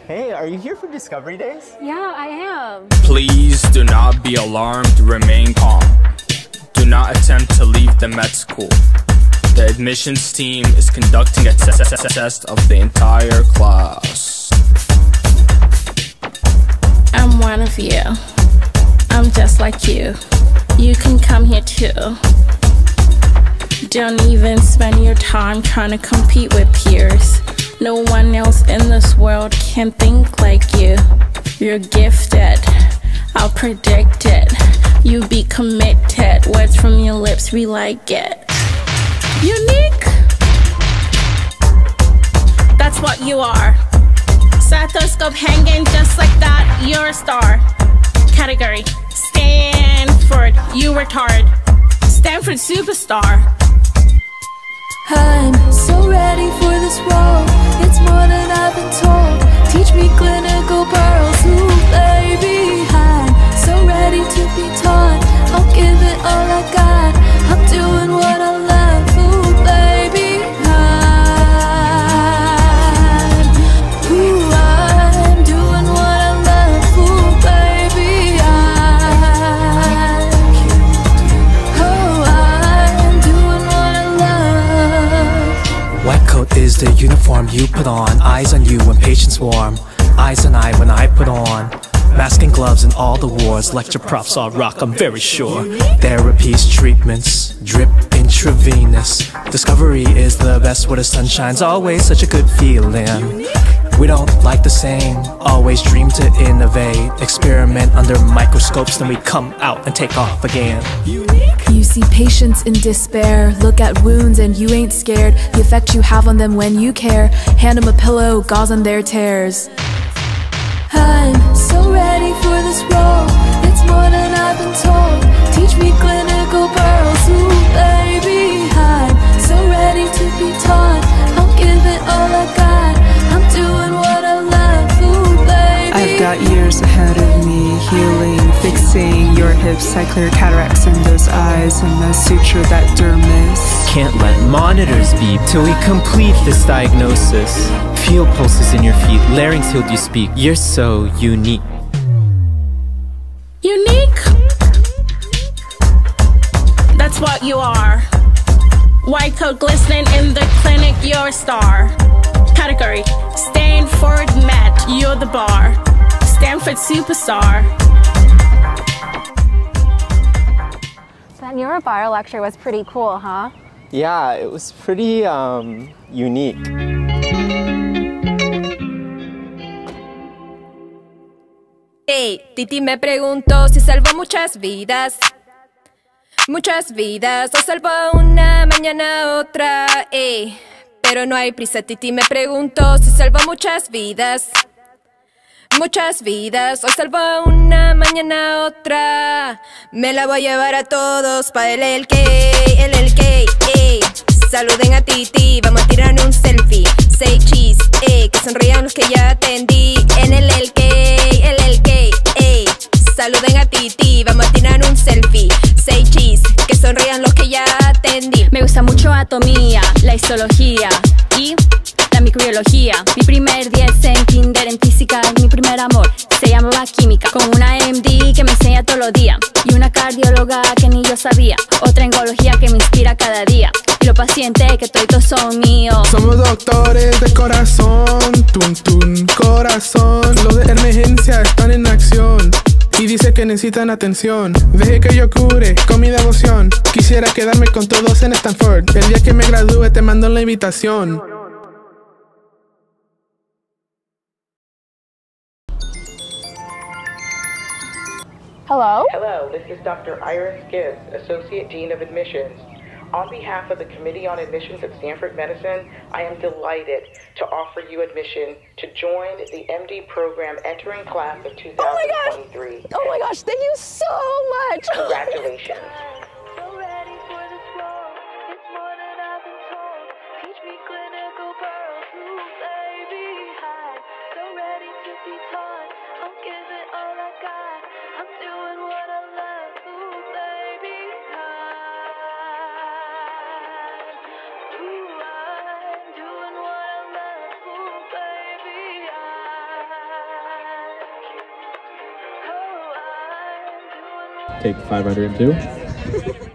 Hey, are you here for Discovery Days? Yeah, I am. Please do not be alarmed, remain calm. Do not attempt to leave the med school. The admissions team is conducting a test of the entire class. I'm one of you. I'm just like you. You can come here too. Don't even spend your time trying to compete with peers. No one else in this world can think like you. You're gifted, I'll predict it. You be committed, words from your lips, we like it. Unique, that's what you are. Stethoscope hanging just like that, you're a star. Category, Stanford, you retard. Stanford superstar. I'm so ready for this role. It's more than I've been told. Teach me clinical pearls. Ooh, baby, I'm so ready to be taught. I'll give it all I got. I'm doing what I love. Ooh, baby, I'm doing what I love. Ooh, baby, I'm doing what I love. White coat is the uniform you put on. Eyes on you when patients warm. Eyes on I when I put on. Mask and gloves in all the wards. Lecture props all rock, I'm very sure. Therapies, treatments, drip intravenous. Discovery is the best where the sun shines. Always such a good feeling. We don't like the same. Always dream to innovate. Experiment under microscopes, then we come out and take off again. You see patients in despair. Look at wounds and you ain't scared. The effect you have on them when you care. Hand them a pillow, gauze on their tears. I'm so ready for this role. It's more than I've been told. Teach me clinical pearls. Ooh, baby, I'm so ready to be taught. I'll give it all I got. I'm doing what I love. Ooh, baby, I've got years ahead of me. Healing, fixing your hips. I clear cataracts in those eyes and I suture that dermis. Can't let monitors beep till we complete this diagnosis. Feel pulses in your feet, larynx healed you speak. You're so unique. Unique, that's what you are. White coat glistening in the clinic, you're a star. Category, Stanford Met, you're the bar. Stanford superstar. That neurobiology lecture was pretty cool, huh? Yeah, it was pretty unique. Hey, Tití me preguntó si salvó muchas vidas. Muchas vidas, o salvó una, mañana otra, ey. Pero no hay prisa, Tití me preguntó si salvó muchas vidas. Muchas vidas, hoy salvó una, mañana otra. Me la voy a llevar a todos pa' el LK, ey. Saluden a Tití, vamos a tirar un selfie. Say cheese, que sonrían los que ya atendí. En el LK, ey. Saluden a Tití, vamos a tirar un selfie. Say cheese, que sonrían los que ya atendí. Me gusta mucho anatomía, la histología y la microbiología. Mi primer 10 en kinder en física, mi primer amor se llamaba química. Con una MD que me enseña todos los días y una cardióloga que ni yo sabía. Otra oncología que me inspira cada día. Y los pacientes que todos son míos. Somos doctores de corazón, tun corazón. Los de emergencia están en acción y dice que necesitan atención. Deje que yo cure con mi devoción. Quisiera quedarme con todos en Stanford. El día que me gradúe te mando la invitación. Hello? Hello, this is Dr. Iris Gibbs, Associate Dean of Admissions. On behalf of the Committee on Admissions at Stanford Medicine, I am delighted to offer you admission to join the MD program entering class of 2023. Oh my gosh, thank you so much! Congratulations. so ready for this role. It's more than I've been told. Teach me clinical pearls. Ooh, baby, I'm so ready to be taught. I'll give it all I got. I'm doing what I love. Ooh, baby, I'm doing what I love. Ooh, baby, Take 502.